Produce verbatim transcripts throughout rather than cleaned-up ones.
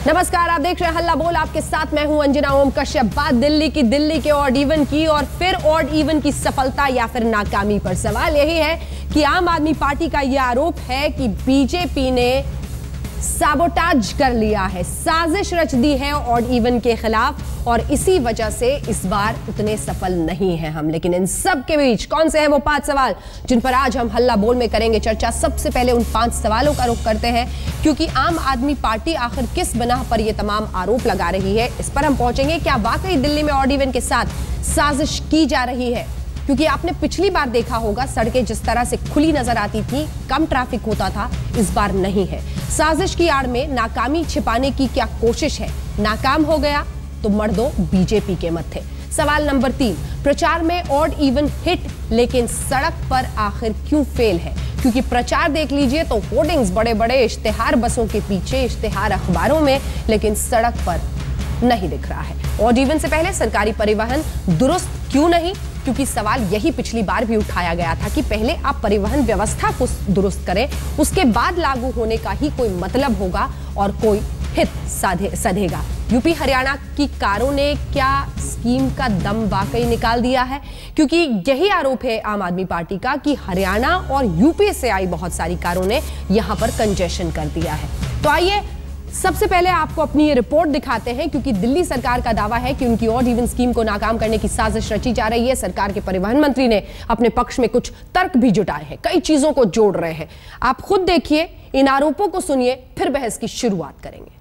नमस्कार, आप देख रहे हैं हल्ला बोल। आपके साथ मैं हूं अंजना ओम कश्यप। बात दिल्ली की दिल्ली के ऑड इवन की और फिर ऑड इवन की सफलता या फिर नाकामी पर। सवाल यही है कि आम आदमी पार्टी का यह आरोप है कि बीजेपी ने साबोटाज कर लिया है, साजिश रच दी है ऑड इवन के खिलाफ और इसी वजह से इस बार उतने सफल नहीं हैं हम। लेकिन इन सब के बीच कौन से हैं वो पांच सवाल जिन पर आज हम हल्ला बोल में करेंगे चर्चा। सबसे पहले उन पांच सवालों का रुख करते हैं क्योंकि आम आदमी पार्टी आखिर किस बिना पर यह तमाम आरोप लगा रही है, इस पर हम पहुंचेंगे। क्या वाकई दिल्ली में ऑड इवन के साथ साजिश की जा रही है? क्योंकि आपने पिछली बार देखा होगा सड़कें जिस तरह से खुली नजर आती थी, कम ट्रैफिक होता था, इस बार नहीं है। साजिश की आड़ में नाकामी छिपाने की क्या कोशिश है? नाकाम हो गया तो मर दो बीजेपी के मत्थे। सवाल नंबर तीन, प्रचार में ऑड इवन हिट लेकिन सड़क पर आखिर क्यों फेल है? क्योंकि प्रचार देख लीजिए तो होर्डिंग्स बड़े बड़े, इश्तिहार बसों के पीछे, इश्तिहार अखबारों में, लेकिन सड़क पर नहीं दिख रहा है। ऑड इवन से पहले सरकारी परिवहन दुरुस्त क्यों नहीं? क्योंकि सवाल यही पिछली बार भी उठाया गया था कि पहले आप परिवहन व्यवस्था को दुरुस्त करें, उसके बाद लागू होने का ही कोई मतलब होगा और कोई हित साधे सधेगा। यूपी हरियाणा की कारों ने क्या स्कीम का दम वाकई निकाल दिया है? क्योंकि यही आरोप है आम आदमी पार्टी का कि हरियाणा और यूपी से आई बहुत सारी कारों ने यहां पर कंजेशन कर दिया है। तो आइए सबसे पहले आपको अपनी ये रिपोर्ट दिखाते हैं क्योंकि दिल्ली सरकार का दावा है कि उनकी ऑड इवन स्कीम को नाकाम करने की साजिश रची जा रही है। सरकार के परिवहन मंत्री ने अपने पक्ष में कुछ तर्क भी जुटाए हैं, कई चीजों को जोड़ रहे हैं। आप खुद देखिए, इन आरोपों को सुनिए, फिर बहस की शुरुआत करेंगे।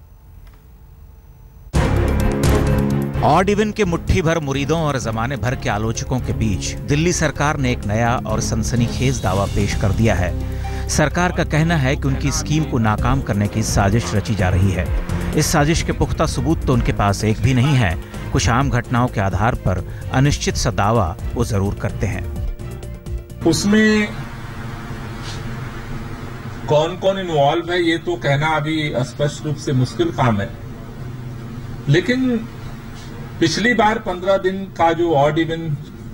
ऑड इवन के मुट्ठी भर मुरीदों और जमाने भर के आलोचकों के बीच दिल्ली सरकार ने एक नया और सनसनीखेज दावा पेश कर दिया है। सरकार का कहना है कि उनकी स्कीम को नाकाम करने की साजिश रची जा रही है। इस साजिश के पुख्ता सबूत तो उनके पास एक भी नहीं है। कुछ आम घटनाओं के आधार पर अनिश्चित सा दावा वो जरूर करते हैं। उसमें कौन कौन इन्वॉल्व है ये तो कहना अभी स्पष्ट रूप से मुश्किल काम है, लेकिन पिछली बार पंद्रह दिन का जो ऑड इवन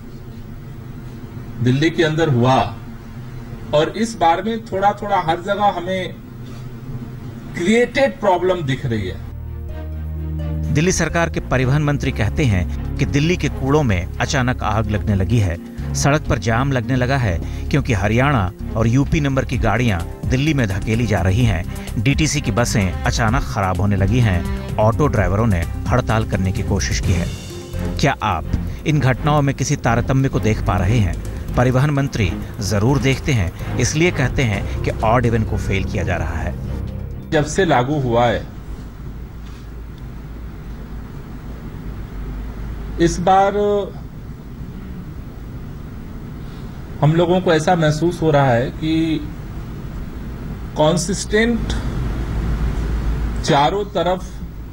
दिल्ली के अंदर हुआ और इस बार में थोड़ा थोड़ा हर जगह हमें क्रिएटेड प्रॉब्लम दिख रही है। दिल्ली सरकार के परिवहन मंत्री कहते हैं कि दिल्ली के कूड़ों में अचानक आग लगने लगी है, सड़क पर जाम लगने लगा है क्योंकि हरियाणा और यूपी नंबर की गाड़ियां दिल्ली में धकेली जा रही हैं। डीटीसी की बसें अचानक खराब होने लगी हैं। ऑटो ड्राइवरों ने हड़ताल करने की कोशिश की है। क्या आप इन घटनाओं में किसी तारतम्य को देख पा रहे हैं? परिवहन मंत्री जरूर देखते हैं, इसलिए कहते हैं कि ऑड इवन को फेल किया जा रहा है। जब से लागू हुआ है इस बार हम लोगों को ऐसा महसूस हो रहा है कि कॉन्सिस्टेंट चारों तरफ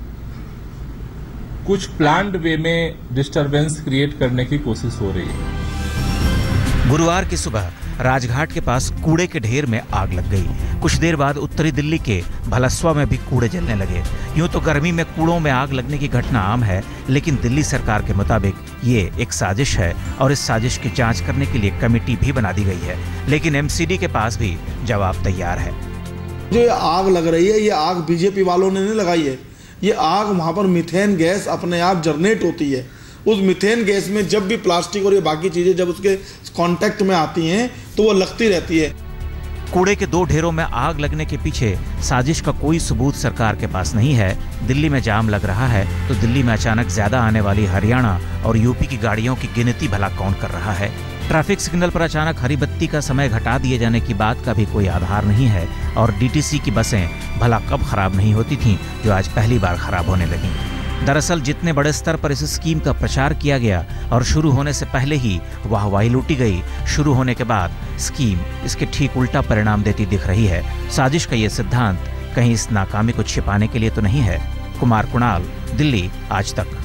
कुछ प्लान्ड वे में डिस्टरबेंस क्रिएट करने की कोशिश हो रही है। गुरुवार की सुबह राजघाट के पास कूड़े के ढेर में आग लग गई। कुछ देर बाद उत्तरी दिल्ली के भलस्वा में भी कूड़े जलने लगे। यूं तो गर्मी में कूड़ों में आग लगने की घटना आम है, लेकिन दिल्ली सरकार के मुताबिक ये एक साजिश है और इस साजिश की जांच करने के लिए कमेटी भी बना दी गई है। लेकिन एमसीडी के पास भी जवाब तैयार है। जो आग लग रही है, ये आग बीजेपी वालों ने नहीं लगाई है। ये आग वहां पर मीथेन गैस अपने आप जनरेट होती है। उस मीथेन गैस में जब भी प्लास्टिक और ये बाकी चीजें जब उसके कांटेक्ट में आती हैं तो वो लगती रहती है। कूड़े के दो ढेरों में आग लगने के पीछे साजिश का कोई सबूत सरकार के पास नहीं है। दिल्ली में जाम लग रहा है तो दिल्ली में अचानक ज्यादा आने वाली हरियाणा और यूपी की गाड़ियों की गिनती भला कौन कर रहा है? ट्रैफिक सिग्नल पर अचानक हरी बत्ती का समय घटा दिए जाने की बात का भी कोई आधार नहीं है। और डीटीसी की बसें भला कब खराब नहीं होती थीं जो आज पहली बार खराब होने लगी। दरअसल जितने बड़े स्तर पर इस स्कीम का प्रचार किया गया और शुरू होने से पहले ही वाहवाही लूटी गई, शुरू होने के बाद स्कीम इसके ठीक उल्टा परिणाम देती दिख रही है। साजिश का ये सिद्धांत कहीं इस नाकामी को छिपाने के लिए तो नहीं है। कुमार कुणाल, दिल्ली आज तक।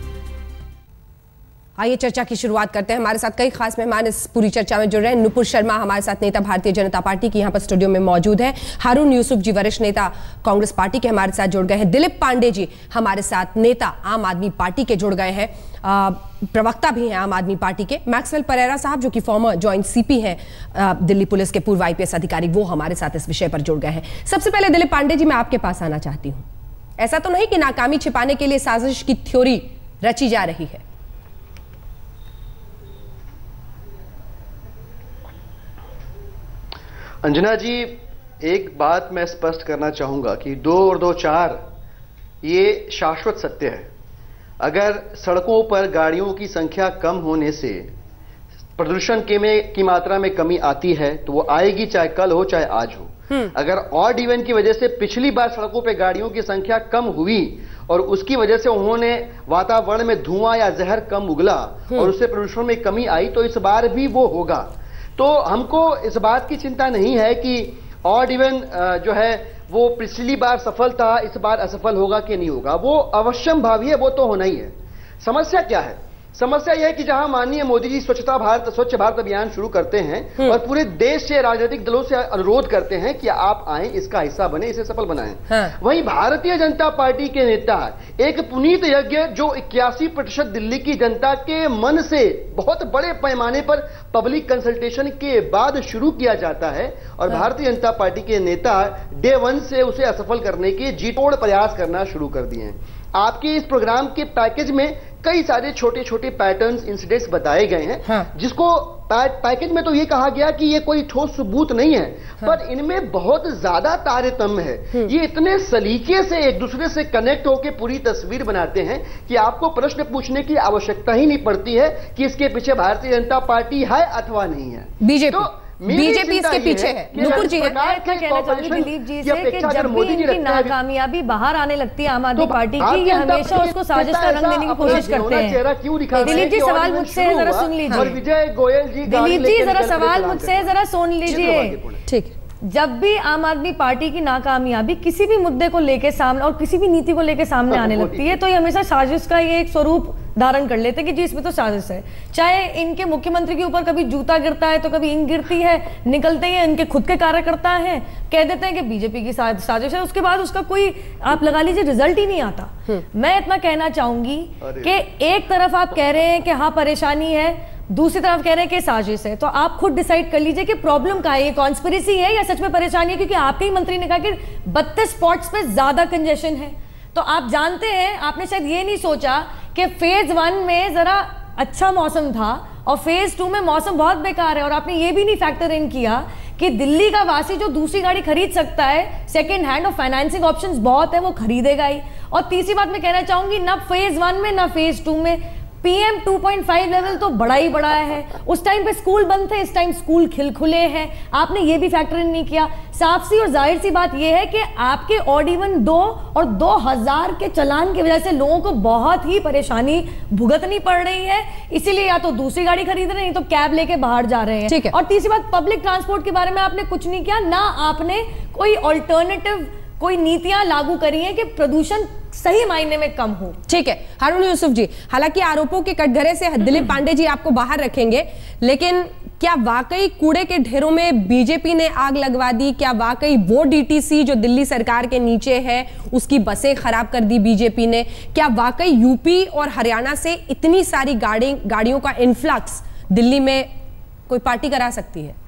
आइए चर्चा की शुरुआत करते हैं। हमारे साथ कई खास मेहमान इस पूरी चर्चा में जुड़ रहे हैं। नुपुर शर्मा हमारे साथ नेता भारतीय जनता पार्टी की यहाँ पर स्टूडियो में मौजूद है। हारून यूसुफ जी वरिष्ठ नेता कांग्रेस पार्टी के हमारे साथ जुड़ गए हैं। दिलीप पांडे जी हमारे साथ नेता आम आदमी पार्टी के जुड़ गए हैं, प्रवक्ता भी हैं आम आदमी पार्टी के। मैक्सवेल परेरा साहब जो कि फॉर्मर जॉइंट सीपी हैं दिल्ली पुलिस के, पूर्व आईपीएस अधिकारी, वो हमारे साथ इस विषय पर जुड़ गए हैं। सबसे पहले दिलीप पांडे जी, मैं आपके पास आना चाहती हूँ। ऐसा तो नहीं कि नाकामी छिपाने के लिए साजिश की थ्योरी रची जा रही है? अंजना जी, एक बात मैं स्पष्ट करना चाहूंगा कि दो और दो चार ये शाश्वत सत्य है। अगर सड़कों पर गाड़ियों की संख्या कम होने से प्रदूषण के में की मात्रा में कमी आती है तो वो आएगी, चाहे कल हो चाहे आज हो। अगर ऑड इवन की वजह से पिछली बार सड़कों पे गाड़ियों की संख्या कम हुई और उसकी वजह से उन्होंने वातावरण में धुआं या जहर कम उगला और उससे प्रदूषण में कमी आई, तो इस बार भी वो होगा। तो हमको इस बात की चिंता नहीं है कि ऑड इवन जो है वो पिछली बार सफल था, इस बार असफल होगा कि नहीं होगा। वो अवश्यम भावी है, वो तो होना ही है। समस्या क्या है? समस्या यह है कि जहां माननीय मोदी जी स्वच्छता भारत स्वच्छ भारत अभियान शुरू करते हैं और पूरे देश से राजनीतिक दलों से अनुरोध करते हैं कि आप आए, इसका हिस्सा बने, इसे सफल बनाएं। हाँ। वहीं भारतीय जनता पार्टी के नेता एक पुनीत यज्ञ जो इक्यासी प्रतिशत दिल्ली की जनता के मन से बहुत बड़े पैमाने पर पब्लिक कंसल्टेशन के बाद शुरू किया जाता है और हाँ। भारतीय जनता पार्टी के नेता डे वन से उसे असफल करने के जी तोड़ प्रयास करना शुरू कर दिए हैं। आपके इस प्रोग्राम के पैकेज में कई सारे छोटे छोटे पैटर्न्स, इंसिडेंट्स बताए गए हैं। हाँ। जिसको पैकेज में तो ये कहा गया कि ये कोई ठोस सबूत नहीं है। हाँ। पर इनमें बहुत ज्यादा तारतम्य है। ये इतने सलीके से एक दूसरे से कनेक्ट होकर पूरी तस्वीर बनाते हैं कि आपको प्रश्न पूछने की आवश्यकता ही नहीं पड़ती है कि इसके पीछे भारतीय जनता पार्टी है अथवा नहीं है। बीजेपी तो बीजेपी इसके पीछे है। नुपुर जी, मैं इतना कहना चाहूंगी दिलीप जी से कि जब भी इनकी नाकामयाबी बाहर आने लगती है आम आदमी पार्टी की, ये हमेशा उसको साजिश का रंग देने की कोशिश करते हैं। दिलीप जी, सवाल मुझसे जरा सुन लीजिए। विजय गोयल जी, दिलीप जी जरा सवाल मुझसे जरा सुन लीजिए। ठीक। जब भी आम आदमी पार्टी की नाकामयाबी किसी भी मुद्दे को लेकर सामने और किसी भी नीति को लेकर सामने आने लगती है तो ये हमेशा साजिश का ये एक स्वरूप धारण कर लेते हैं कि जी इसमें तो साजिश है। चाहे इनके मुख्यमंत्री के ऊपर कभी जूता गिरता है तो कभी इंक गिरती है, निकलते ही इनके खुद के कार्यकर्ता हैं कह देते हैं कि बीजेपी की साजिश है, उसके बाद उसका कोई आप लगा लीजिए रिजल्ट ही नहीं आता। मैं इतना कहना चाहूंगी कि एक तरफ आप कह रहे हैं कि हाँ परेशानी है, दूसरी तरफ कह रहे हैं कि साजिश है, तो आप खुद डिसाइड कर लीजिए कि प्रॉब्लम क्या है, ये कॉन्स्पिरेसी है या सच में परेशानी है। क्योंकि आपके ही मंत्री ने कहा कि बत्तीस स्पॉट्स पे ज्यादा कंजेशन है। तो आप जानते हैं, आपने शायद ये नहीं सोचा कि फेज वन में जरा अच्छा मौसम था और फेज टू में मौसम बहुत बेकार है। और आपने ये भी नहीं फैक्टर इन किया कि दिल्ली का वासी जो दूसरी गाड़ी खरीद सकता है सेकंड हैंड और फाइनेंसिंग ऑप्शंस बहुत है, वो खरीदेगा ही। और तीसरी बात मैं कहना चाहूंगी, ना फेज वन में ना फेज टू में PM two point five level तो बड़ा ही बड़ा है। उस टाइम पे स्कूल बंद थे, इस टाइम स्कूल खिल खुले हैं। आपने ये भी फैक्टर इन नहीं किया। साफ सी और जाहिर सी बात ये है कि आपके ऑड इवन दो और दो हजार के चलान की वजह से लोगों को बहुत ही परेशानी भुगतनी पड़ रही है। इसीलिए या तो दूसरी गाड़ी खरीद रहे हैं, नहीं तो कैब लेके बाहर जा रहे हैं। ठीक है। और तीसरी बात, पब्लिक ट्रांसपोर्ट के बारे में आपने कुछ नहीं किया, ना आपने कोई ऑल्टरनेटिव कोई नीतियां लागू करी हैं कि प्रदूषण सही मायने में कम हो। ठीक है हारून यूसुफ जी, हालांकि आरोपों के कटघरे से दिलीप पांडे जी आपको बाहर रखेंगे, लेकिन क्या वाकई कूड़े के ढेरों में बीजेपी ने आग लगवा दी? क्या वाकई वो डीटीसी जो दिल्ली सरकार के नीचे है उसकी बसें खराब कर दी बीजेपी ने? क्या वाकई यूपी और हरियाणा से इतनी सारी गाड़ी गाड़ियों का इन्फ्लक्स दिल्ली में कोई पार्टी करा सकती है?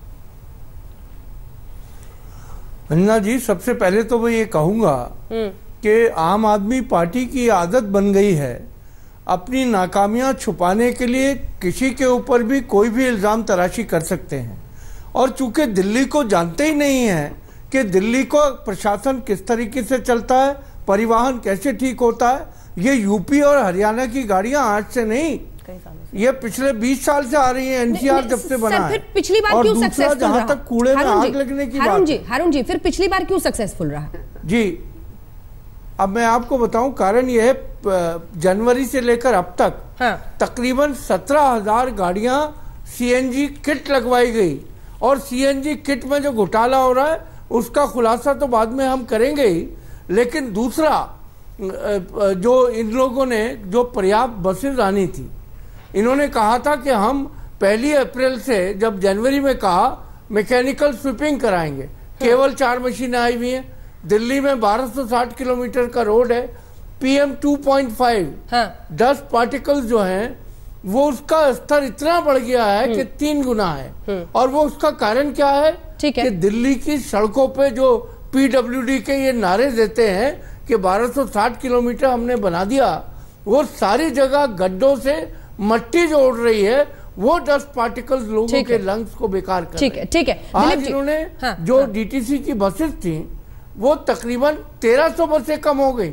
अंजना जी, सबसे पहले तो मैं ये कहूंगा कि आम आदमी पार्टी की आदत बन गई है अपनी नाकामियां छुपाने के लिए किसी के ऊपर भी कोई भी इल्ज़ाम तराशी कर सकते हैं। और चूंकि दिल्ली को जानते ही नहीं है कि दिल्ली को प्रशासन किस तरीके से चलता है, परिवहन कैसे ठीक होता है, ये यूपी और हरियाणा की गाड़ियां आज से नहीं, ये पिछले बीस साल से आ रही है। एनसीआर जब से बना है। पिछली बार क्यों सक्सेसफुल रहा? जहां तक कूड़े में आग लगने की बात है, हारून जी फिर पिछली बार क्यों सक्सेसफुल रहा? जी अब मैं आपको बताऊं, कारण यह है जनवरी से लेकर अब तक हाँ। तकरीबन सत्रह हजार गाड़ियां सीएनजी किट लगवाई गई। और सीएनजी किट में जो घोटाला हो रहा है उसका खुलासा तो बाद में हम करेंगे ही, लेकिन दूसरा जो इन लोगों ने जो पर्याप्त बसें आनी थी, इन्होंने कहा था कि हम पहली अप्रैल से, जब जनवरी में कहा मैकेनिकल स्वीपिंग कराएंगे, केवल चार मशीनें आई हुई हैं। दिल्ली में बारह सौ साठ किलोमीटर का रोड है, पीएम टू पॉइंट फाइव हाँ। दस पार्टिकल्स जो हैं वो उसका स्तर इतना बढ़ गया है कि तीन गुना है। और वो उसका कारण क्या है? ठीक है कि दिल्ली की सड़कों पे जो पीडब्ल्यूडी के ये नारे देते हैं कि बारह सौ साठ किलोमीटर हमने बना दिया, वो सारी जगह गड्ढों से मट्टी जो उड़ रही है वो डस्ट पार्टिकल्स लोगों के लंग्स को बेकार कर ठीक है ठीक है आज इन्होंने हाँ, जो हाँ, डीटीसी की बसेस थी वो तकरीबन तेरह सौ बसें कम हो गई।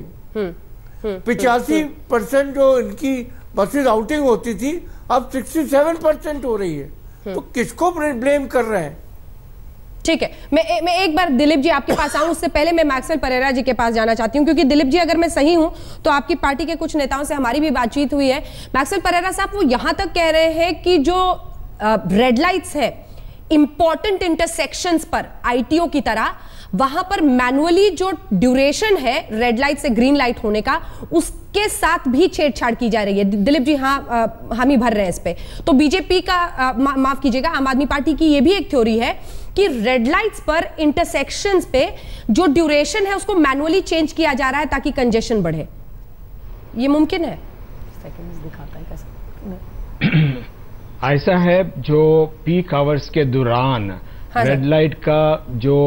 पिचासी परसेंट जो इनकी बसेस आउटिंग होती थी अब सड़सठ परसेंट हो रही है। तो किसको ब्लेम कर रहे हैं? ठीक है, मैं मैं एक बार दिलीप जी आपके पास आऊं, उससे पहले मैं मैक्सवेल परेरा जी के पास जाना चाहती हूं, क्योंकि दिलीप जी अगर मैं सही हूं तो आपकी पार्टी के कुछ नेताओं से हमारी भी बातचीत हुई है। मैक्सवेल परेरा साहब वो यहां तक कह रहे हैं कि जो रेड लाइट्स है इंपॉर्टेंट इंटरसेक्शंस पर आईटीओ की तरह, वहां पर मैनुअली जो ड्यूरेशन है रेड लाइट से ग्रीन लाइट होने का, उसके साथ भी छेड़छाड़ की जा रही है। दिलीप जी हाँ हामी भर रहे हैं इस पे। तो बीजेपी का आ, मा, माफ कीजिएगा आम आदमी पार्टी की ये भी एक थ्योरी है कि रेड लाइट्स पर इंटरसेक्शंस पे जो ड्यूरेशन है उसको मैनुअली चेंज किया जा रहा है ताकि कंजेशन बढ़े। ये मुमकिन है? सेकंड्स दिखाता है कैसा? ऐसा है, जो पीक आवर्स के दौरान रेड लाइट का जो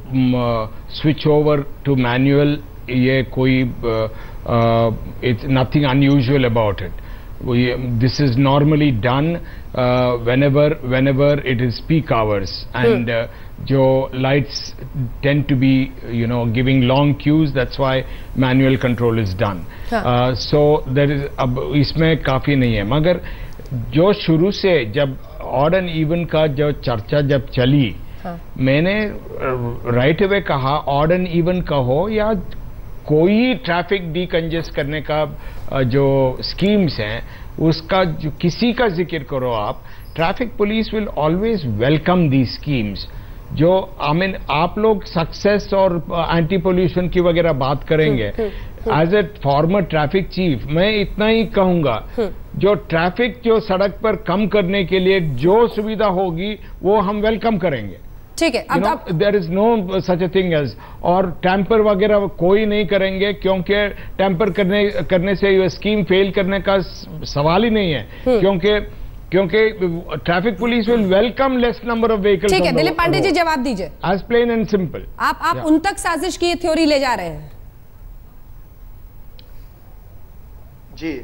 स्विच ओवर टू मैनुअल, ये कोई it's nothing unusual about it. This is normally done uh, whenever whenever it is peak hours, and uh, जो lights tend to be you know giving long queues. That's why manual control is done. uh, so there is अब इसमें काफी नहीं है, मगर जो शुरू से जब ऑड एंड इवन का जो चर्चा जब चली, हाँ. मैंने राइट अवे कहा ऑड एंड इवन का हो या कोई ट्रैफिक डीकंजेस्ट करने का जो स्कीम्स हैं उसका जो किसी का जिक्र करो आप, traffic police will always welcome the schemes. जो आई I मीन mean, आप लोग सक्सेस और एंटी पोल्यूशन की वगैरह बात करेंगे, as a former traffic chief मैं इतना ही कहूंगा, जो ट्रैफिक जो सड़क पर कम करने के लिए जो सुविधा होगी वो हम वेलकम करेंगे। ठीक है, अब आप there is no such a thing as, और टेम्पर वगैरह कोई नहीं करेंगे, क्योंकि टेम्पर करने करने से ये स्कीम फेल करने का सवाल ही नहीं है, क्योंकि क्योंकि traffic police will welcome less number of vehicles. ठीक है, दिलीप पांडे जी जवाब दीजिए। As plain and simple. आप आप yeah. उन तक साजिश की थ्योरी ले जा रहे हैं? जी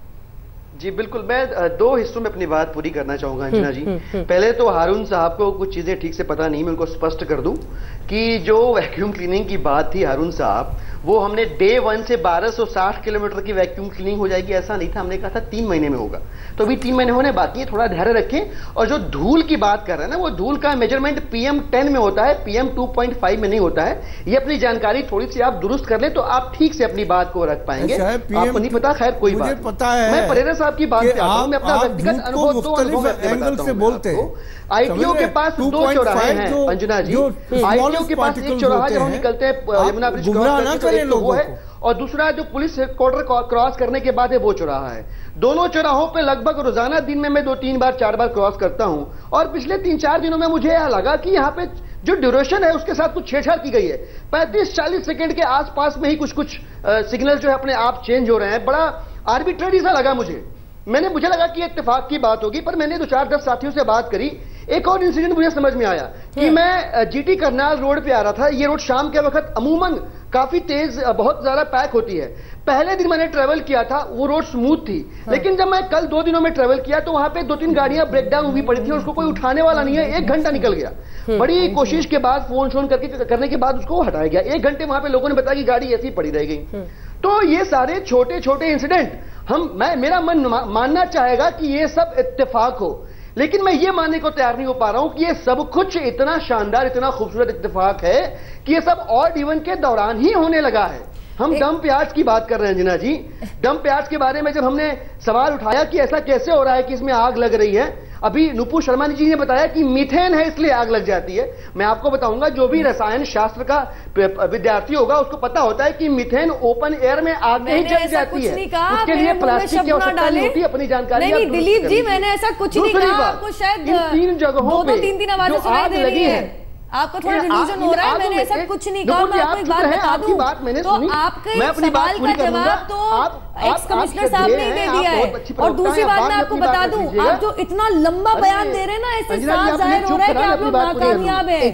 जी बिल्कुल, मैं दो हिस्सों में अपनी बात पूरी करना चाहूंगा अंजना जी। पहले तो हारून साहब को कुछ चीजें ठीक से पता नहीं, मैं उनको स्पष्ट कर दूं कि जो वैक्यूम क्लीनिंग की बात थी हारून साहब, वो हमने डे वन से बारह सौ साठ किलोमीटर की वैक्यूम क्लीनिंग हो जाएगी ऐसा नहीं था, हमने कहा था तीन महीने में होगा। तो अभी तीन महीने होने बाकी है, थोड़ा धैर्य रखें। और जो धूल की बात कर रहे हैं ना, वो धूल का मेजरमेंट पीएम टेन में होता है, पीएम टू पॉइंट फाइव में नहीं होता है। ये अपनी जानकारी थोड़ी सी आप दुरुस्त कर लें तो आप ठीक से अपनी बात को रख पाएंगे। आपको नहीं पता, खैर कोई बात पता है। मैं परेरा साहब की बात से आता हूं, मैं अपना व्यक्तिगत अनुभव दो अनुभव से बोलते हैं। आईटीओ के पास दो चौराहे हैं अंजना जी, आईटीओ के पास एक चौराहा जब हम निकलते हैं यमुना ब्रिज क्रॉस, वो है, और दूसरा जो पुलिस हेडक्वार्टर क्रॉस करने के बाद है वो चौराहा है। दोनों चौराहों पे लगभग रोजाना दिन में मैं दो तीन बार चार बार क्रॉस करता हूं, और पिछले तीन चार दिनों में मुझे यह लगा कि यहाँ पे जो ड्यूरेशन है उसके साथ कुछ छेड़छाड़ की गई है। पैंतीस चालीस सेकंड के आसपास में ही कुछ कुछ सिग्नल जो है अपने आप चेंज हो रहे हैं। बड़ा आर्बिट्रेरी सा लगा मुझे। मैंने मुझे लगा कि इत्तेफाक की बात होगी, पर मैंने दो चार दस साथियों से बात करी। एक और इंसिडेंट मुझे समझ में आया कि मैं जीटी करनाल रोड पे आ रहा था। ये रोड शाम के वक्त अमूमन काफी तेज बहुत ज्यादा पैक होती है। पहले दिन मैंने ट्रेवल किया था, वो रोड स्मूथ थी, लेकिन जब मैं कल दो दिनों में ट्रेवल किया तो वहां पे दो तीन गाड़ियां ब्रेकडाउन हुई पड़ी थी, उसको कोई उठाने वाला नहीं है। एक घंटा निकल गया, बड़ी कोशिश के बाद फोन शोन करके करने के बाद उसको हटाया गया। एक घंटे वहां पे लोगों ने बताया कि गाड़ी ऐसी पड़ी रह गई। तो ये सारे छोटे छोटे इंसिडेंट हम मैं मेरा मन मानना चाहेगा कि ये सब इत्तेफाक हो, लेकिन मैं ये मानने को तैयार नहीं हो पा रहा हूं कि ये सब कुछ इतना शानदार इतना खूबसूरत इत्तेफाक है कि ये सब ऑड इवन के दौरान ही होने लगा है। हम डम प्याज की बात कर रहे हैं अंजना जी। डम प्याज के बारे में जब हमने सवाल उठाया कि ऐसा कैसे हो रहा है कि इसमें आग लग रही है, अभी नुपुर शर्मा जी ने बताया कि मीथेन है इसलिए आग लग जाती है। मैं आपको बताऊंगा, जो भी रसायन शास्त्र का विद्यार्थी होगा उसको पता होता है कि मीथेन ओपन एयर में आग नहीं जल जाती है, उसके लिए प्लास्टिक की आवश्यकता नहीं होती। अपनी जानकारी नहीं दिलीप जी, मैंने ऐसा कुछ नहीं कहा। आपको शायद तीन जगहों पे तीन तीन आवाजें सुनाई दे रही है, आपको थोड़ा डिल्यूजन हो रहा है। मैंने ऐसा कुछ नहीं कहा। मैं आपको एक बात बता दूं, तो आपके सवाल का जवाब तो एक्स कमिश्नर साहब ने दे दिया है। और दूसरी बात मैं आपको बता दूं, आप जो इतना लंबा बयान दे रहे हैं ना, इससे साफ जाहिर हो रहा है कि आप लोग नाकामयाब हैं।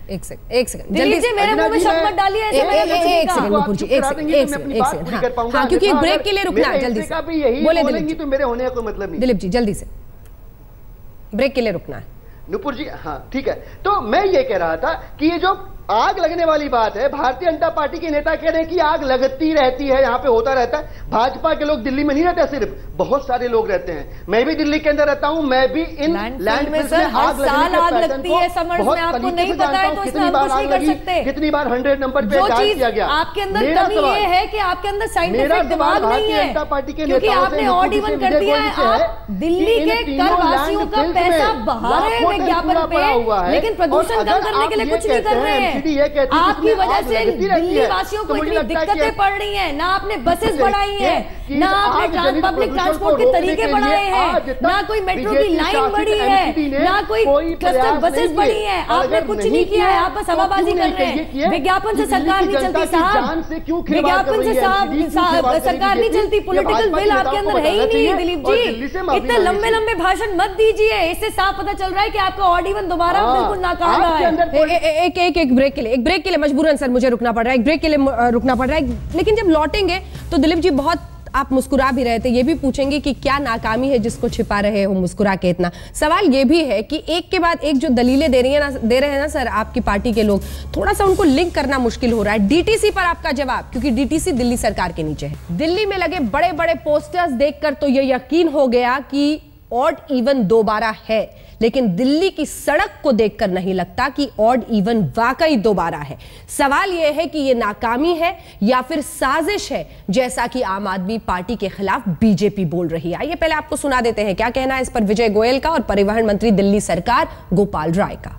एक सेकंड एक सेकंड जल्दी से मेरे मुंह में शब्द मत डालिए ऐसे। मैं कुछ नहीं एक सेकंड नुपुर जी, एक सेकंड एक सेकंड एक सेकंड हाँ, क्योंकि ब्रेक के लिए रुकना है, जल्दी से बोले दिलीप जी। तो मेरे होने का कोई मतलब नहीं। दिलीप जी जल्दी से, ब्रेक के लिए रुकना है। नुपुर जी हाँ ठीक है, तो मैं ये कह रहा था कि ये जो आग लगने वाली बात है, भारतीय जनता पार्टी के नेता कह रहे हैं कि आग लगती रहती है, यहाँ पे होता रहता है। भाजपा के लोग दिल्ली में नहीं रहते, सिर्फ बहुत सारे लोग रहते हैं। मैं भी दिल्ली के अंदर रहता हूँ, मैं भी इन लैंड में सर हर साल आग लगती है समर्स में, आपको नहीं पता है तो इसमें हम कुछ नहीं कर सकते। कितनी बार हंड्रेड नंबर पे जांच किया गया। आपके अंदर कमी ये है कि आपके अंदर साइंटिफिक दिमाग नहीं है, क्योंकि आपने ऑड इवन कर दिया है। आप दिल्ली के कर वासियों का पैसा बहा रहे हैं विज्ञापन पे, लेकिन प्रदूषण कम करने के लिए कुछ नहीं कर रहे हैं। आपकी वजह से दिल्ली वासियों को इतनी दिक्कतें पड़ रही हैं। ना आपने बसेस बढ़ाई हैं, ना आपने पब्लिक ट्रांसपोर्ट के तरीके बढ़ाए हैं, ना कोई मेट्रो की लाइन बढ़ी है, ना कोई क्लस्टर बसेस बढ़ी हैं। आपने कुछ नहीं किया है, आप बस हवाबाजी कर रहे हैं। विज्ञापन से सरकार नहीं चलती साहब, विज्ञापन से साहब सरकार नहीं चलती। पॉलिटिकल विल आपके अंदर है ही नहीं दिलीप जी। इतने लंबे लंबे भाषण मत दीजिए, इससे साफ पता चल रहा है कि आपका ऑड इवन दोबारा बिल्कुल नाकाम रहा है। एक एक एक ब्रेक के लिए, एक ब्रेक के लिए मजबूरन सर मुझे रुकना पड़ रहा है, एक ब्रेक के लिए रुकना पड़ रहा है। लेकिन जब लौटेंगे तो दिलीप जी बहुत आप मुस्कुरा भी रहे थे, ये भी पूछेंगे कि क्या नाकामी है जिसको छिपा रहे हो मुस्कुरा के इतना। सवाल ये भी है कि एक के बाद एक जो दलीलें दे रही है ना दे रहे हैं ना सर आपकी पार्टी के लोग, थोड़ा सा उनको लिंक करना मुश्किल हो रहा है। डीटीसी पर आपका जवाब, क्योंकि डीटीसी दिल्ली सरकार के नीचे है। दिल्ली में लगे बड़े बड़े पोस्टर्स देखकर तो ये यकीन हो गया कि ऑड इवन दोबारा है, लेकिन दिल्ली की सड़क को देखकर नहीं लगता कि ऑड इवन वाकई दोबारा है। सवाल यह है कि यह नाकामी है या फिर साजिश है, जैसा कि आम आदमी पार्टी के खिलाफ बीजेपी बोल रही है। आइए पहले आपको सुना देते हैं क्या कहना है इस पर विजय गोयल का और परिवहन मंत्री दिल्ली सरकार गोपाल राय का।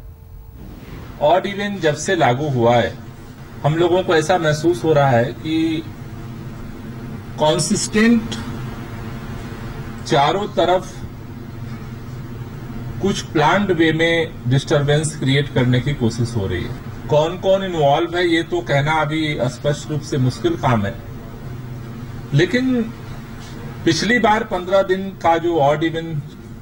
ऑड इवन जब से लागू हुआ है, हम लोगों को ऐसा महसूस हो रहा है कि कॉन्सिस्टेंट चारों तरफ कुछ प्लान्ड वे में डिस्टरबेंस क्रिएट करने की कोशिश हो रही है। कौन कौन इन्वॉल्व है ये तो कहना अभी स्पष्ट रूप से मुश्किल काम है, लेकिन पिछली बार पंद्रह दिन का जो ऑड इवन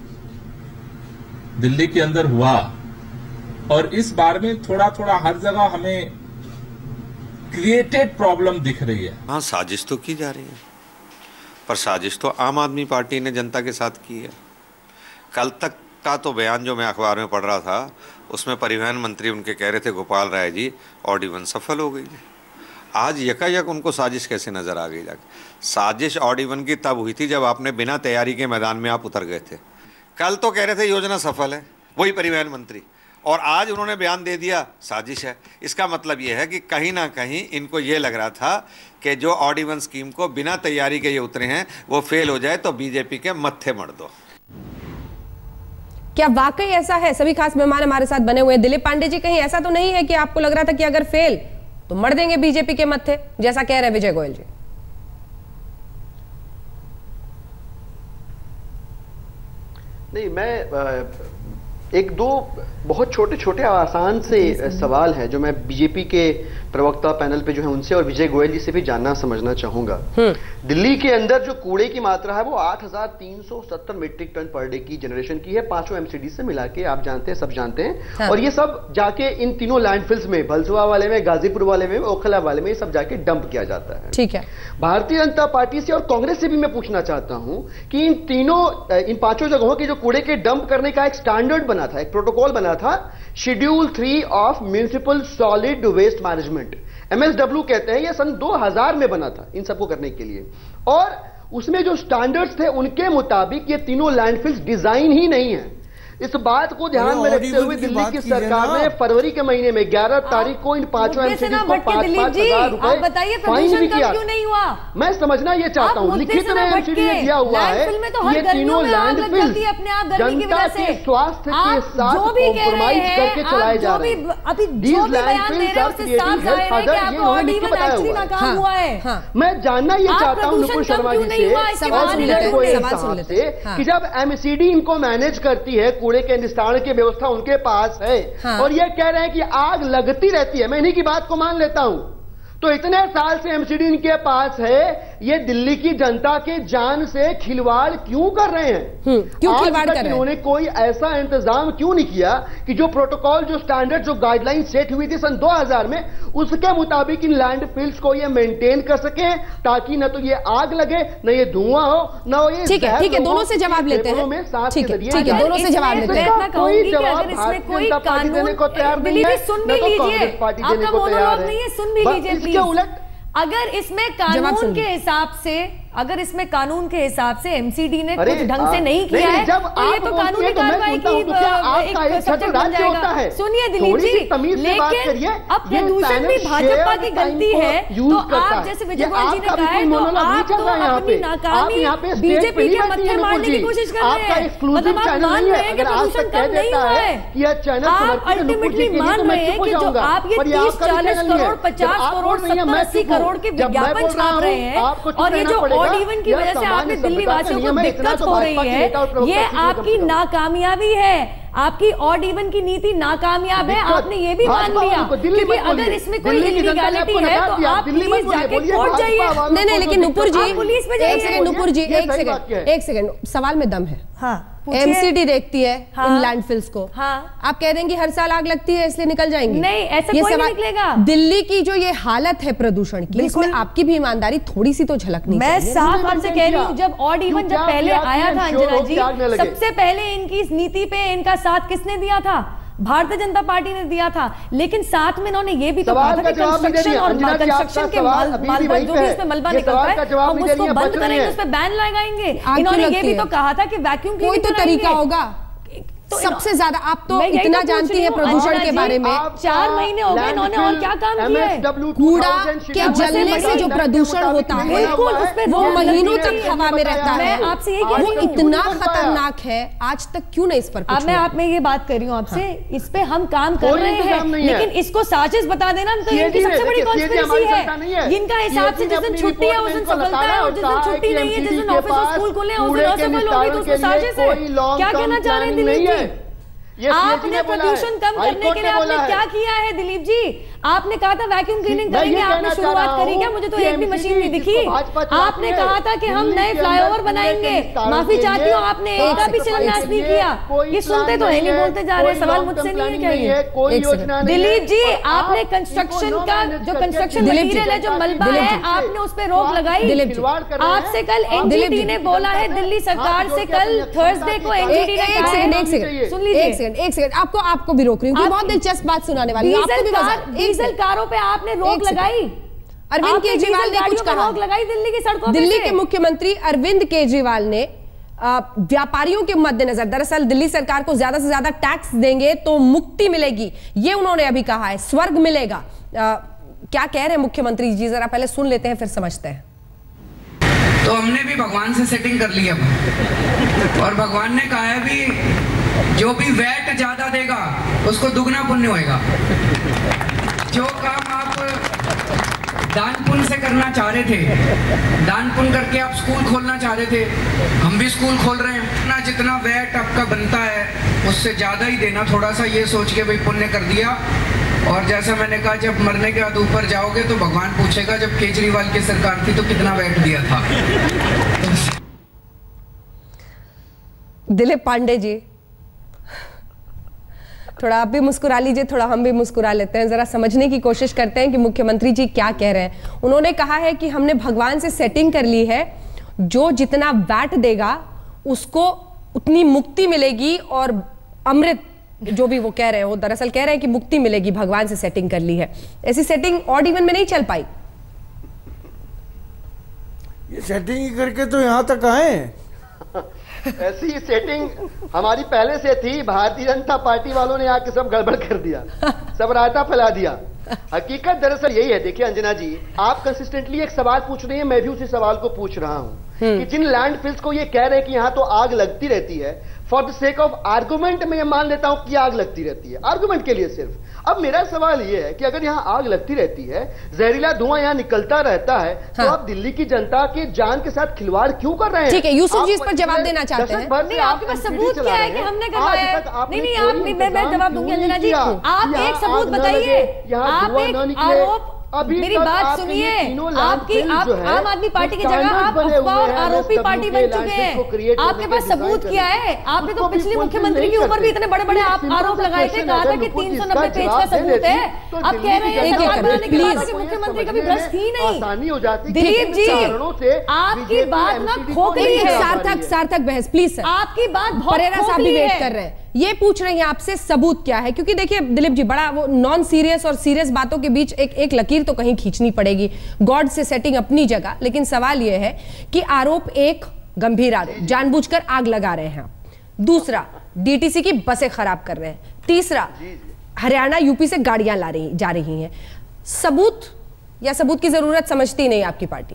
दिल्ली के अंदर हुआ और इस बार में थोड़ा थोड़ा हर जगह हमें क्रिएटेड प्रॉब्लम दिख रही है। हाँ, साजिश तो की जा रही है, पर साजिश तो आम आदमी पार्टी ने जनता के साथ की है। कल तक का तो बयान जो मैं अखबार में पढ़ रहा था, उसमें परिवहन मंत्री उनके कह रहे थे गोपाल राय जी ऑड इवन सफल हो गई है। आज यकायक उनको साजिश कैसे नजर आ गई? जाके साजिश ऑड इवन की तब हुई थी जब आपने बिना तैयारी के मैदान में आप उतर गए थे। कल तो कह रहे थे योजना सफल है, वही परिवहन मंत्री, और आज उन्होंने बयान दे दिया साजिश है। इसका मतलब यह है कि कहीं ना कहीं इनको ये लग रहा था कि जो ऑड इवन स्कीम को बिना तैयारी के ये उतरे हैं वो फेल हो जाए तो बीजेपी के मत्थे मर दो। क्या वाकई ऐसा है? सभी खास मेहमान हमारे साथ बने हुए हैं। दिलीप पांडे जी, कहीं ऐसा तो नहीं है कि आपको लग रहा था कि अगर फेल तो मर देंगे बीजेपी के मत्थे, जैसा कह रहे हैं विजय गोयल जी? नहीं, मैं एक दो बहुत छोटे छोटे आसान से सवाल है जो मैं बीजेपी के प्रवक्ता पैनल पे जो है उनसे और विजय गोयल जी से भी जानना समझना चाहूंगा। दिल्ली के अंदर जो कूड़े की मात्रा है वो आठ हज़ार तीन सौ सत्तर मीट्रिक टन पर डे की जनरेशन की है, पांचों एमसीडी से मिला के, आप जानते हैं, सब जानते हैं। हाँ। और ये सब जाके इन तीनों लैंडफिल्स में, भलसुआ वाले में, गाजीपुर वाले में, ओखला वाले में, ये सब जाके डंप किया जाता है। ठीक है। भारतीय जनता पार्टी से और कांग्रेस से भी मैं पूछना चाहता हूं कि इन तीनों इन पांचों जगहों के जो कूड़े के डंप करने का एक स्टैंडर्ड बना था, एक प्रोटोकॉल बना था, schedule three of municipal solid waste management, MSW कहते हैं, यह सन दो हज़ार में बना था इन सबको करने के लिए। और उसमें जो स्टैंडर्ड्स थे उनके मुताबिक ये तीनों लैंडफिल्स डिजाइन ही नहीं है। इस बात को ध्यान में रखते हुए दिल्ली की सरकार ने फरवरी के महीने में ग्यारह तारीख को इन पांचों एमसीडी को पांच पांच हजार रुपए फाइन भी किया। क्यों नहीं हुआ? मैं समझना ये चाहता हूँ, लिखित में एमसीडी ने दिया हुआ है, ये तीनों लैंडफिल जनता के स्वास्थ्य के साथ कॉम्प्रोमाइज करके चलाए जा रहे हैं। मैं जानना ये चाहता हूँ नुपुर शर्मा जी से कि जब एमसीडी इनको मैनेज करती है, कूड़े के निस्तारण की व्यवस्था उनके पास है, हाँ। और ये कह रहे हैं कि आग लगती रहती है, मैं इन्हीं की बात को मान लेता हूं, तो इतने साल से एमसीडी इनके पास है, ये दिल्ली की जनता के जान से खिलवाड़ क्यों कर रहे हैं? क्यों खिलवाड़ कर रहे हैं? इन्होंने कोई ऐसा इंतजाम क्यों नहीं किया कि जो प्रोटोकॉल, जो स्टैंडर्ड, जो गाइडलाइन सेट हुई थी सन दो हज़ार में, उसके मुताबिक इन लैंडफिल्स को ये मेंटेन कर सके, ताकि न तो ये आग लगे, न ये धुआं हो, न ये ठीक है ठीक है दोनों से जवाब लेते हैं। ठीक है ठीक है दोनों से जवाब लेते हैं। कोई जवाब भारतीय जनता पार्टी देने को तैयार नहीं है, सुन भी लीजिए, आपका मोनोलॉग नहीं है, सुन भी लीजिए प्लीज। अगर इसमें कानून के हिसाब से अगर इसमें कानून के हिसाब से एमसीडी ने कुछ ढंग से नहीं किया है तो ये तो कानूनी कार्रवाई की एक सब्जेक्ट बन जाएगा। सुनिए दिलीप जी, लेकिन अब प्रदूषण भी भाजपा की गलती है, तो आप जैसे विजय गोयल जी ने कहा है, तो आप तो अपनी नाकामी बीजेपी के मत्थे मारने की कोशिश कर रहे हैं। मतलब आप मान रहे हैं कि प्रदूषण कम नहीं हुआ है, आप अल्टीमेटली मान रहे हैं कि जो आप ये तीस चालीस करोड़ पचास करोड़ सत्तर अस्सी करोड़ के विज्ञापन छाप रहे हैं, और ये जो ऑड इवन की वजह से आपने दिल्ली वासियों को दिक्कत हो रही है, ये आपकी नाकामयाबी है। आपकी ऑड इवन की नीति नाकामयाब है, आपने ये भी मान लिया। क्योंकि अगर इसमें कोई इलीगैलिटी है तो आप प्लीज जाके कोर्ट जाइए। नहीं नहीं लेकिन नुपुर जी, पुलिस पे जाइए। एक सेकंड नुपुर जी, एक सेकंड एक सेकंड सवाल में दम है। हाँ एमसीडी देखती है हाँ, इन लैंडफिल्स को। हाँ, आप कह देंगे हर साल आग लगती है इसलिए निकल जाएंगी? नहीं, ऐसा कोई नहीं निकलेगा। दिल्ली की जो ये हालत है प्रदूषण की, इसमें आपकी भी ईमानदारी थोड़ी सी तो झलकनी चाहिए। मैं साफ आपसे कह रही हूँ, जब ऑड इवन जब पहले आया था अंजना जी, सबसे पहले इनकी इस नीति पे इनका साथ किसने दिया था? भारतीय जनता पार्टी ने दिया था। लेकिन साथ में इन्होंने ये भी तो कहा था कि कंस्ट्रक्शन और कंस्ट्रक्शन के माल माल जो भी इसमें मलबा निकलता है हम उसको बंद करेंगे, उस पर बैन लगाएंगे। इन्होंने ये भी तो कहा था कि वैक्यूम कोई तो तरीका होगा। तो सबसे ज्यादा आप तो इतना जानती है प्रदूषण के बारे में। चार महीने हो गए इन्होंने और क्या काम किया है? कूड़ा के जलने से जो प्रदूषण होता है वो महीनों तक हवा में रहता है। आपसे ये वो इतना खतरनाक है, आज तक क्यों नहीं इस पर अब मैं आप में ये बात कर रही हूँ आपसे, इस पे हम काम कर रहे हैं, लेकिन इसको साजिश बता देना तो इनकी सबसे बड़ी कॉन्स्पिरेसी है। इनका हिसाब से जिस दिन छुट्टी है उस दिन सफलता है, और जिस दिन छुट्टी नहीं है, जिस दिन ऑफिस और स्कूल खुले हैं उस दिन असफल होगी, तो उसमें साजिश है। क्या कहना चाह रहे हैं दिलीप जी? आपने प्रदूषण कम करने के लिए आपने क्या किया है दिलीप जी? आपने कहा था वैक्यूम क्लीनिंग करेंगे, आपने शुरुआत करी क्या? मुझे तो एक भी मशीन नहीं दिखी। आपने कहा था कि हम नए फ्लाईओवर बनाएंगे, माफी चाहती हूँ, आपने एक का भी शिलान्यास नहीं किया। ये सुनते तो है नहीं, बोलते जा रहे हैं। सवाल मुझसे नहीं है क्या ये? दिलीप जी, आपने कंस्ट्रक्शन का जो कंस्ट्रक्शन मटीरियल है, जो मलबा है, आपने उस पर रोक लगाई। आपसे कल एनजीटी ने बोला है, दिल्ली सरकार से कल थर्सडे को एनजीटी ने कहा है, सुन लीजिए एक सेकंड आपको आपको भी रोक रही हूँ, बहुत दिलचस्प बात सुनाने वाली हूँ। आपको भी डीजल कारों पे आपने रोक लगाई। अरविंद केजरीवाल ने कुछ कहा, रोक लगाई दिल्ली की सड़कों पे। दिल्ली के मुख्यमंत्री अरविंद केजरीवाल ने व्यापारियों के मद्देनजर, दरअसल दिल्ली सरकार को ज्यादा से ज्यादा टैक्स देंगे तो मुक्ति मिलेगी, ये उन्होंने अभी कहा है, स्वर्ग मिलेगा। आ, क्या कह रहे हैं मुख्यमंत्री जी, जरा पहले सुन लेते हैं फिर समझते हैं। तो हमने भी भगवान से सेटिंग कर ली अब, और भगवान ने कहा है भी जो भी वैट ज्यादा देगा उसको दुगना पुण्य होएगा। जो काम आप दान पुण्य से करना चाह रहे थे, दान पुण्य करके आप स्कूल खोलना चाह रहे थे, हम भी स्कूल खोल रहे हैं ना। जितना वैट आपका बनता है उससे ज्यादा ही देना, थोड़ा सा ये सोच के भाई पुण्य कर दिया। और जैसा मैंने कहा, जब मरने के बाद ऊपर जाओगे तो भगवान पूछेगा जब केजरीवाल की सरकार थी तो कितना वैट दिया था। दिलीप पांडे जी, थोड़ा आप भी मुस्कुरा लीजिए, थोड़ा हम भी मुस्कुरा लेते हैं, जरा समझने की कोशिश करते हैं कि मुख्यमंत्री जी क्या कह रहे हैं। उन्होंने कहा है कि हमने भगवान से सेटिंग कर ली है, जो जितना वैट देगा उसको उतनी मुक्ति मिलेगी, और अमृत जो भी वो कह रहे हैं, वो दरअसल कह रहे हैं कि मुक्ति मिलेगी, भगवान से सेटिंग कर ली है। ऐसी सेटिंग ऑड इवन में नहीं चल पाई। ये सेटिंग करके तो यहां तक आए। ऐसी सेटिंग हमारी पहले से थी, भारतीय जनता पार्टी वालों ने आके सब गड़बड़ कर दिया, सब रायता फैला दिया। हकीकत दरअसल यही है। देखिए अंजना जी, आप कंसिस्टेंटली एक सवाल पूछ रही हैं, मैं भी उसी सवाल को पूछ रहा हूं कि जिन लैंडफिल्स को ये कह रहे हैं कि यहां तो आग लगती रहती है, for the sake of argument मैं ये मान लेता हूं कि आग लगती रहती है, आर्गुमेंट के लिए सिर्फ। अब मेरा सवाल ये है कि अगर यहाँ आग लगती रहती है, जहरीला धुआं यहाँ निकलता रहता है, हाँ। तो आप दिल्ली की जनता के जान के साथ खिलवाड़ क्यों कर रहे हैं? ठीक है, यूसुफ जी इस पर जवाब देना चाहते हैं। नहीं, आपके पास सबूत क्या है कि हमने करवाया है? नहीं नहीं, आप मैं मैं जवाब दूंगी अंजना जी। आप एक सबूत बताइए, आप एक आरोप अभी मेरी बात सुनिए, आपकी आप आम आदमी पार्टी की जगह आप अफवाह और आरोपी पार्टी बन चुके हैं। आपके पास सबूत क्या है? आपने तो पिछले मुख्यमंत्री के ऊपर भी इतने बड़े बड़े आप आरोप लगाए थे, कहा था कि तीन सौ नब्बे पेज का सबूत है। आप कह रहे हैं सरकार बनाने के बाद कि मुख्यमंत्री कभी भ्रष्ट ही नहीं। आसानी हो जाती। दिलीप जी, आपकी बात ना खोखली है। सार्थक सार्थक बहस प्लीज सर, आपकी बात बहुत परेरा साहब भी वेट कर रहे हैं, ये पूछ रहे हैं आपसे सबूत क्या है, क्योंकि देखिए दिलीप जी, बड़ा वो नॉन सीरियस और सीरियस बातों के बीच एक एक लकीर तो कहीं खींचनी पड़ेगी। गॉड से सेटिंग अपनी जगह, लेकिन सवाल यह है कि आरोप एक गंभीर आरोप, जानबूझकर आग लगा रहे हैं आप। दूसरा, डीटीसी की बसें खराब कर रहे हैं। तीसरा, हरियाणा यूपी से गाड़ियां ला रही जा रही हैं। सबूत या सबूत की जरूरत समझती नहीं आपकी पार्टी?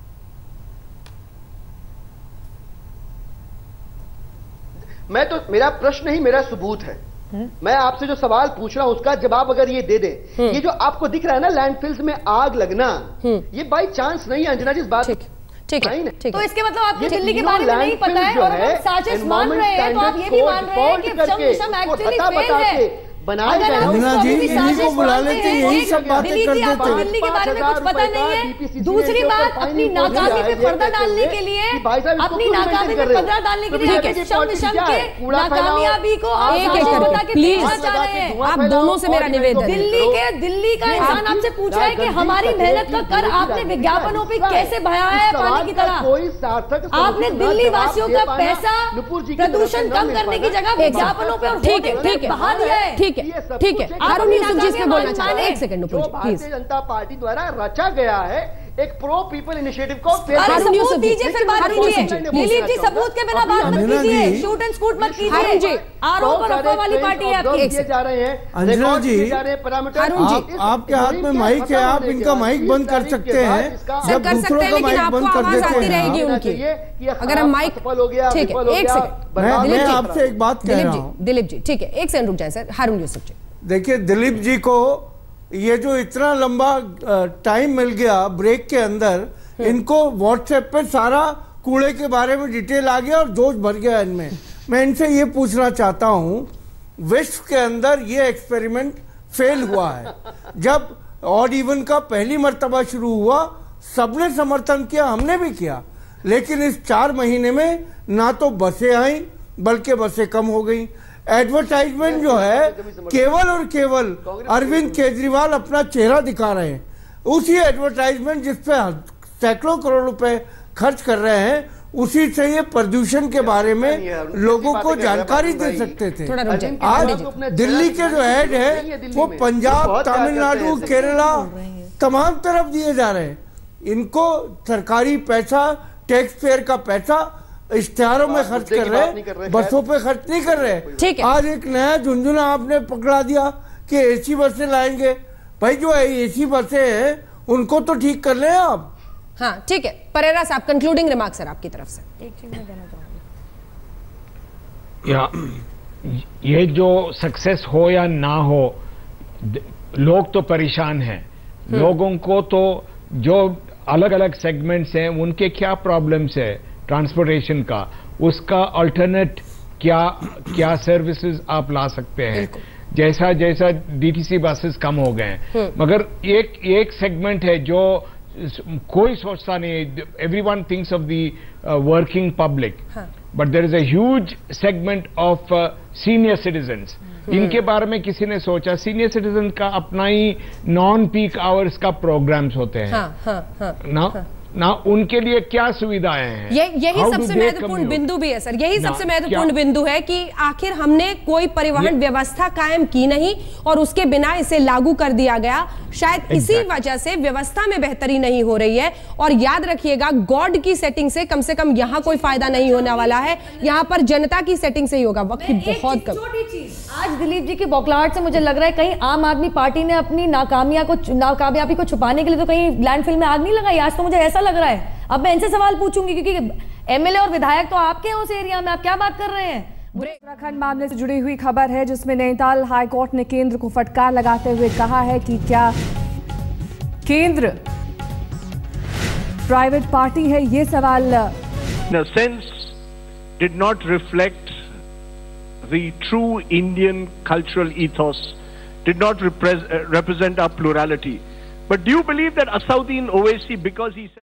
मैं तो, मेरा प्रश्न ही मेरा सबूत है। मैं आपसे जो सवाल पूछ रहा हूं उसका जवाब अगर ये दे दे, ये जो आपको दिख रहा है ना लैंडफिल्स में आग लगना, ये बाय चांस नहीं है अंजना जी, इस बात ठीक है, ठीक तो इसके मतलब आपको दिल्ली के बारे में नहीं पता है और हम साजिश मान रहे हैं, तो आप ये भी मान रहे हैं कि शम एक्चुअली फेल है। अंजना जी, इन्हीं को बुला लेते, यही सब बातें कर देते। दिल्ली के बारे में कुछ पता नहीं है। दूसरी बात, अपनी नाकामी पे पर्दा डालने के लिए, अपनी नाकामी पे पर्दा डालने के लिए शम विषम के नाकामयाबी को एक एक करके प्लीज आप दोनों से मेरा निवेदन, दिल्ली के दिल्ली का इंसान आपसे पूछ रहा है कि हमारी मेहनत का कर आपने विज्ञापनों पे कैसे बहाया है पानी की तरह। आपने दिल्ली वासियों का पैसा प्रदूषण कम करने की जगह विज्ञापनों पे ठीक है ठीक है बहा दिया है। ठीक है ठीक है, हारून यूसुफ जी इसमें बोलना चाह रहे हैं, एक second please. Bharatiya Janata party द्वारा रचा गया है एक प्रो पीपल इनिशिएटिव को सबूत दीजिए, फिर बात कीजिए। दिलीप जी, सबूत के बिना बात मत कीजिए, शूट एंड स्कूट मत कीजिए। आरोप और अफवाह वाली पार्टी है आपकी। जा रहे हैं अंजना जी, आपके हाथ में माइक है, आप इनका माइक बंद कर सकते हैं जब दूसरों का माइक बंद कर देते हैं। अगर हम माइक, ठीक है, एक सेकंड, मैं आपसे एक बात कह रहा हूँ दिलीप जी, ठीक है, एक सेकंड रुक जाए सर। हारून यूसुफ जी, देखिए दिलीप जी को ये जो इतना लंबा टाइम मिल गया ब्रेक के अंदर, इनको व्हाट्सएप पे सारा कूड़े के बारे में डिटेल आ गया और जोश भर गया इनमें। मैं इनसे ये पूछना चाहता हूँ, विश्व के अंदर ये एक्सपेरिमेंट फेल हुआ है। जब ऑड इवन का पहली मर्तबा शुरू हुआ, सबने समर्थन किया, हमने भी किया, लेकिन इस चार महीने में ना तो बसें आई बल्कि बसें कम हो गई। एडवर्टाइजमेंट जो है केवल और केवल अरविंद केजरीवाल अपना चेहरा दिखा रहे हैं। उसी एडवर्टाइजमेंट जिसपे सैकड़ों करोड़ रुपए खर्च कर रहे हैं, उसी से ये प्रदूषण के बारे में लोगों को जानकारी दे सकते थे। आज दिल्ली के जो ऐड है वो पंजाब, तमिलनाडु, केरला तमाम तरफ दिए जा रहे हैं। इनको सरकारी पैसा, टैक्स पेयर का पैसा इश्तिहारों में खर्च कर रहे, बसों पे खर्च नहीं कर रहे। आज एक नया झुंझुना आपने पकड़ा दिया कि एसी बसें लाएंगे। भाई जो एसी बसें हैं उनको तो ठीक कर ले आप। हाँ ठीक है, परेरा साहब कंक्लूडिंग रिमार्क सर आपकी तरफ से। एक चीज मैं कहना चाहूंगा, ये जो सक्सेस हो या ना हो, लोग तो परेशान हैं। लोगों को तो जो अलग अलग सेगमेंट्स हैं उनके क्या प्रॉब्लम्स है ट्रांसपोर्टेशन का, उसका अल्टरनेट क्या क्या सर्विसेज आप ला सकते हैं। जैसा जैसा डीटीसी बसेस कम हो गए हैं, मगर एक एक सेगमेंट है जो कोई सोचता नहीं। Everyone thinks of the working public, but there is a huge segment of senior citizens. इनके बारे में किसी ने सोचा? सीनियर सिटीजन का अपना ही नॉन पीक आवर्स का प्रोग्राम्स होते हैं। हाँ, हाँ, हाँ, ना हाँ. ना उनके लिए क्या सुविधाएं हैं? ये यही How सबसे महत्वपूर्ण बिंदु भी है सर, यही सबसे महत्वपूर्ण बिंदु है कि आखिर हमने कोई परिवहन व्यवस्था कायम की नहीं और उसके बिना इसे लागू कर दिया गया। शायद exactly. इसी वजह से व्यवस्था में बेहतरी नहीं हो रही है। और याद रखिएगा, गॉड की सेटिंग से कम से कम यहाँ कोई फायदा नहीं होने वाला है, यहाँ पर जनता की सेटिंग से ही होगा। वक्त बहुत कम। छोटी चीज, आज दिलीप जी की बौखलाहट से मुझे लग रहा है कहीं आम आदमी पार्टी ने अपनी नाकामिया को नाकामयाबी को छुपाने के लिए तो कहीं लैंडफिल में आग नहीं लगाई। आज तो मुझे ऐसा लग रहा है। अब मैं इनसे सवाल पूछूंगी क्योंकि एमएलए और विधायक तो आपके हैं उस एरिया में, आप क्या बात कर रहे हैं? उत्तराखंड मामले से जुड़ी हुई खबर है जिसमें नैनीताल हाईकोर्ट ने केंद्र को फटकार लगाते हुए कहा है कि क्या केंद्र प्राइवेट पार्टी है, ये सवाल in a sense did not reflect the true Indian cultural ethos, did not repre- uh, represent our plurality. But do you believe that Asauddin Owaisi, because he said